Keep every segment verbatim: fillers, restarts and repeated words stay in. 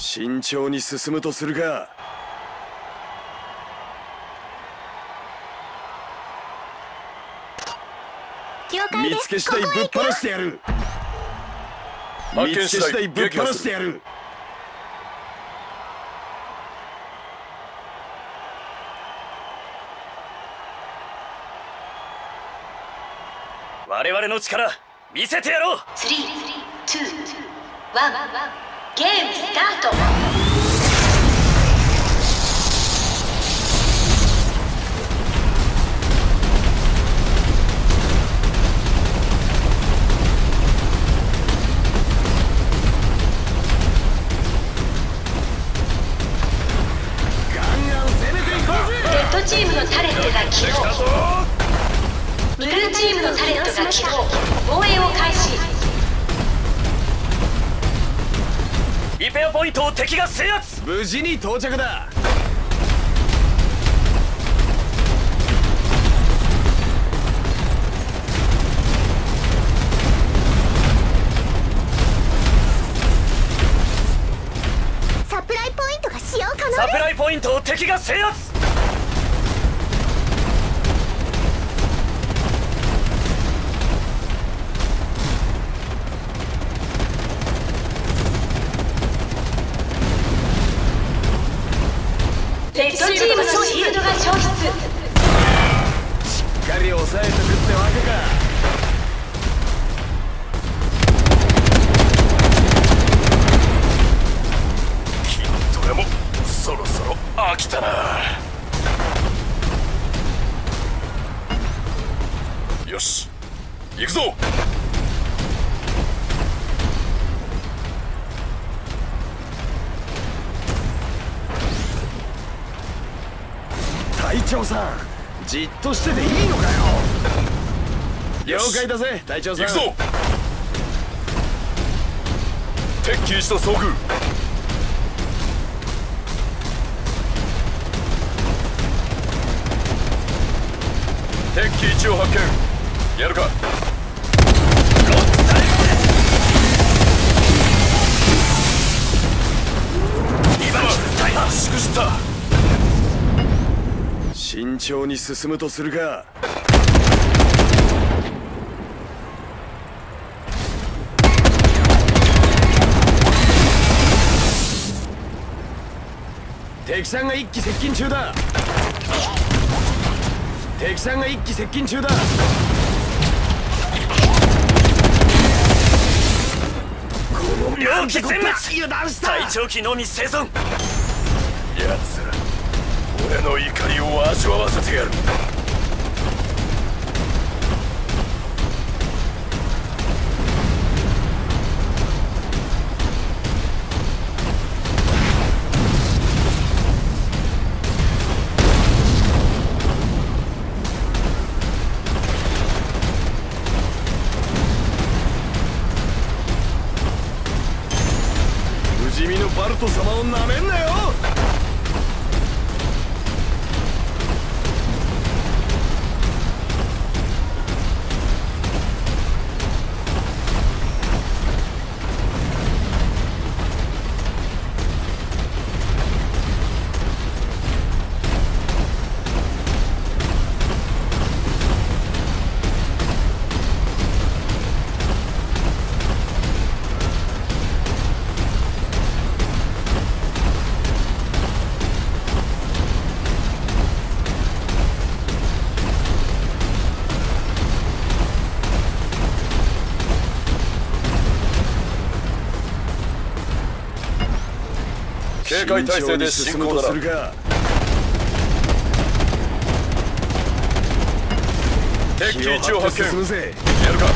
慎重に進むとするか。見つけ次第ぶっ放してやる。見つけ次第ぶっ放してやる。 我々の力見せてやろう。 スリー、ツー、ワン、ゲームスタート。レッドチームのタレットが起動。ブルーチームのタレットが起動。防衛を開始。 リペアポイントを敵が制圧。 無事に到着だ。 サプライポイントが使用可能です。 サプライポイントを敵が制圧。 レッドチームのシールドが消失。 しっかり抑えとくってわけか。 筋トレもそろそろ飽きたな。よし行くぞ。 隊長さん、じっとしてていいのかよ。了解だぜ隊長さん。 行くぞ。敵機一と遭遇。敵機一を発見。やるか。ロックされるです。にばん大破しくじった。 慎重に進むとするか。敵さんが一機接近中だ。敵さんが一機接近中だ。この両機全滅。 油断した。 隊長機のみ生存。やつら俺の怒りを味わわせてやる。 不死身のバルト様をなめんなよ。 警戒態勢で進行だな。敵機一を発見。やるか。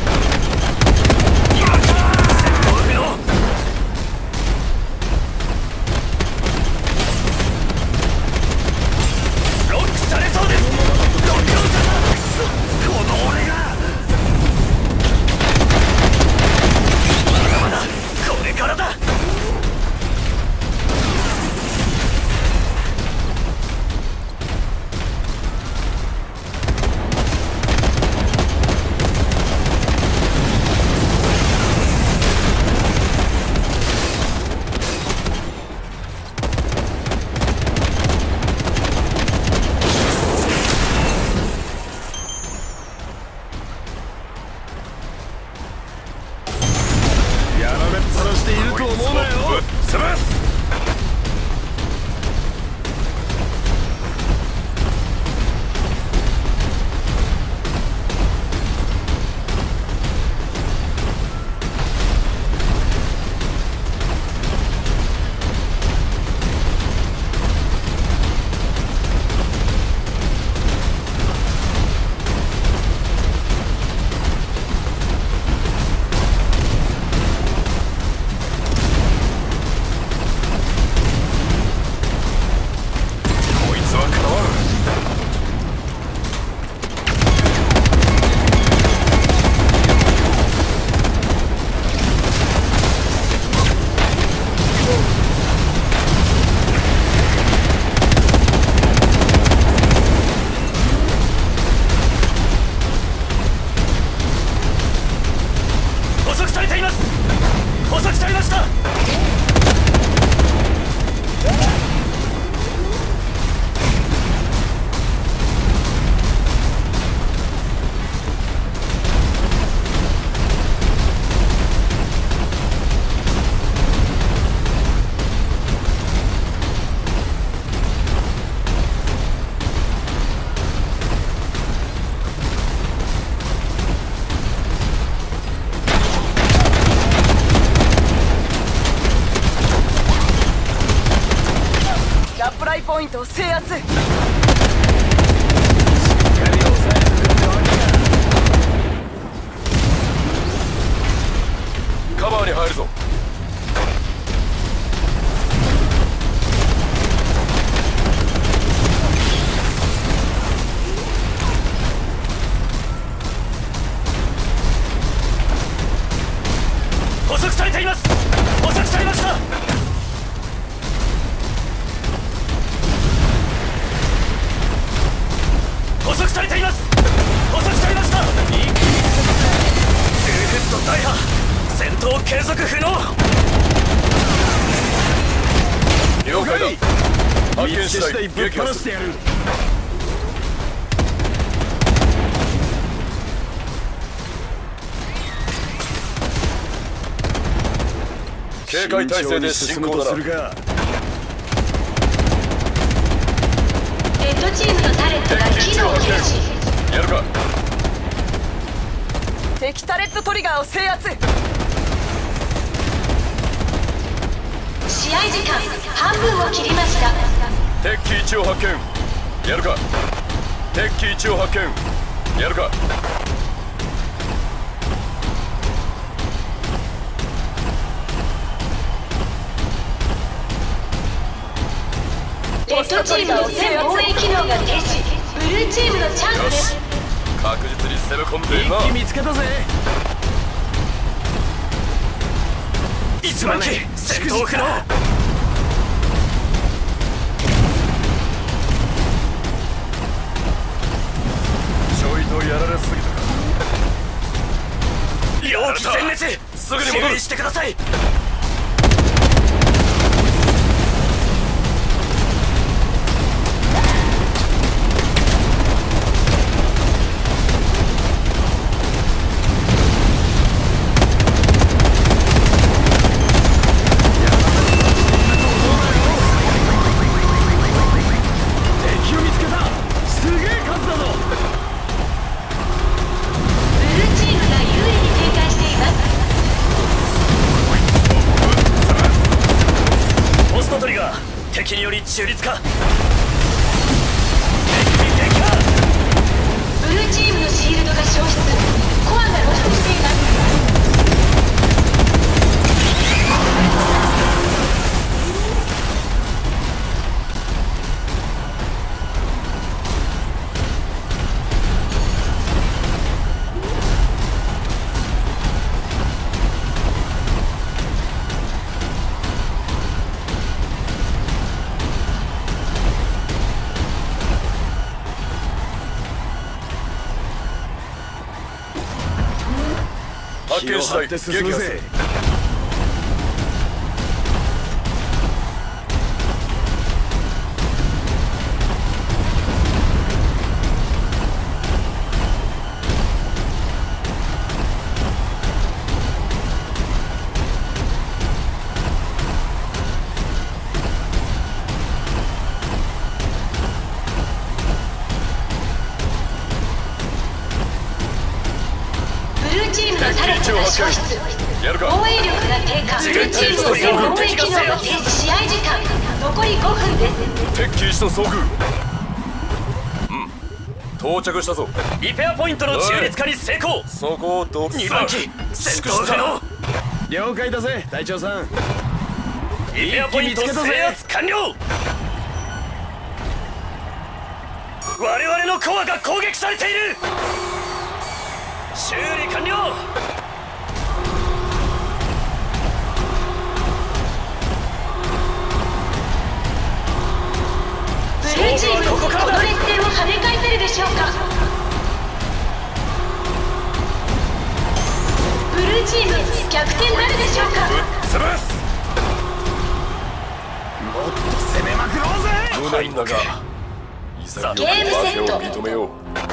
ロックされそうです。ロックこの俺がまだまだこれからだ。 ライポイントを制圧。 カバーに入るぞ。 捕捉されています。捕捉されました。捕捉されています。捕捉されました。ツーフット大破。戦闘継続不能。 了解だ。発見次第ぶっ放してやる。 警戒態勢で進行だな。 レッドチームのタレットが機能を停止。 やるか。 敵タレットトリガーを制圧。 試合時間半分を切りました。 敵機いちを発見。やるか。敵機いちを発見。やるか。 レッドチームの全防衛機能が停止。ブルーチームのチャンスです。 確実に攻め込んでいるな。 一気見つけたぜ。 いちまん機戦闘不能。 ちょいとやられすぎたか。 容器全滅。 すぐに戻る。 注意してください。敵により中立化。 ブルーチームのシールドが消失。コアが露出しています。 発見次第撃破する。 タレットが消失。防衛力が低下。ブルーチームの全防衛機能が停止。試合時間残りごふんです。 敵機いちと遭遇。うん到着したぞ。 リペアポイントの中立化に成功。 そこをどにばん機戦闘不能。 了解だぜ隊長さん。 リペアポイント制圧完了。我々のコアが攻撃されている。修理完了。 ブルーチームこの劣勢を跳ね返せるでしょうか。ブルーチーム逆転なるでしょうか。 潰す。 もっと攻めまくろうぜ。 無念だが潔く負けを認めよう。